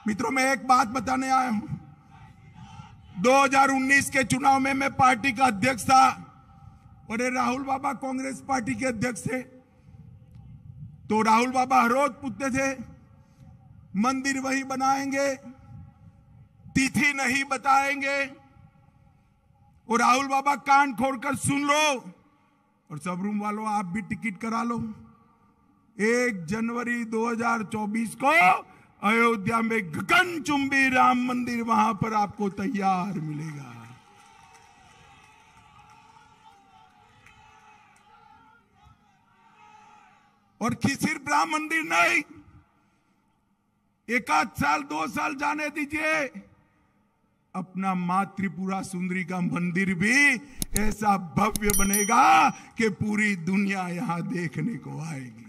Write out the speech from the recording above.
मित्रों, मैं एक बात बताने आया हूं। 2019 के चुनाव में मैं पार्टी का अध्यक्ष था और राहुल बाबा कांग्रेस पार्टी के अध्यक्ष थे। तो राहुल बाबा हर रोज पूछते थे मंदिर वही बनाएंगे, तिथि नहीं बताएंगे। और राहुल बाबा कान खोलकर सुन लो और सब रूम वालों आप भी टिकट करा लो। 1 जनवरी 2024 को अयोध्या में गगनचुंबी राम मंदिर वहां पर आपको तैयार मिलेगा। और सिर्फ राम मंदिर नहीं, 1 आध साल 2 साल जाने दीजिए, अपना मां त्रिपुरा सुंदरी का मंदिर भी ऐसा भव्य बनेगा कि पूरी दुनिया यहां देखने को आएगी।